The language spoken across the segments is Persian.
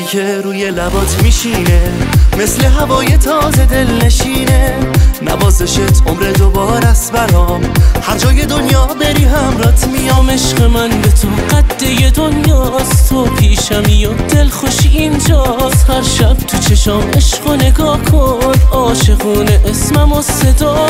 که روی لبات میشینه مثل هوای تازه دل نشینه. نوازشت عمر دوباره است برام، هر جای دنیا بری همرات میام. عشق من به تو قده دنیاست، تو پیشمی و دل خوشی اینجاست. هر شب تو چشام عشقو نگاه کن، عاشقونه اسممو صدا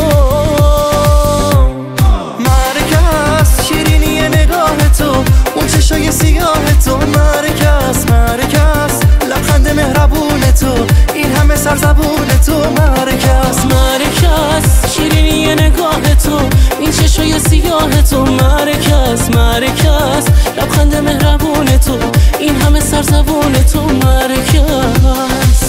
کن. مرکز شیرینی نگاه تو، اون چشای سیاه تو. مرکز لبخند مهربون تو، این همه سرزبون تو. مرکز شیرینی نگاه تو، این چشای سیاه تو. مرکز لبخند مهربون تو، این همه سرزبون تو. مرکز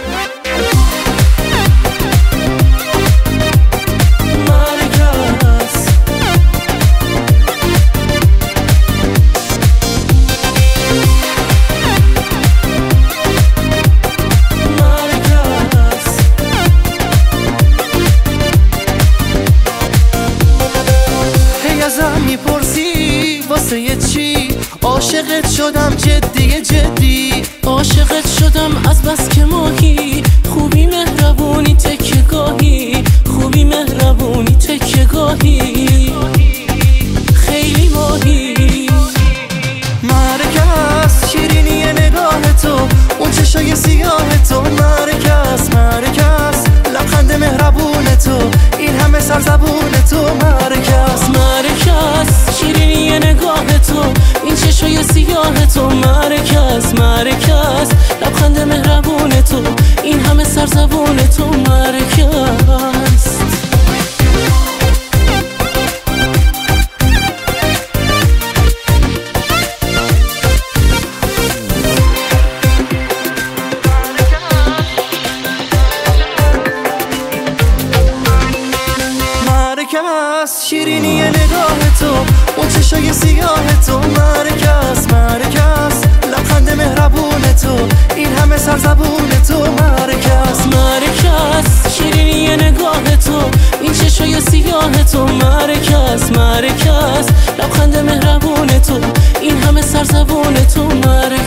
واسه چی عاشقت شدم؟ جدی عاشقت شدم از بس که ماهی، خوبی مهربونی تکه گاهی، خوبی مهربونی تکه گاهی، خیلی ماهی. مرکز شیرینی نگاه تو، اون چشای سیاه تو. مرکز لبخند مهربون تو، این همه سرزبون تو. مرکز شیرینی نگاه تو، این چشای سیاه تو. مرکز لبخند مهربون تو، این همه سرزبون تو. مرکز شیرینی نگاه تو، اون چشای سیاه تو. مرکز لبخند مهربون تو، این همه سرزبون تو. مرکز شیرینی نگاه تو، این چشای سیاه تو. مرکز لبخند مهربون تو، این همه سرزبون تو. مرکز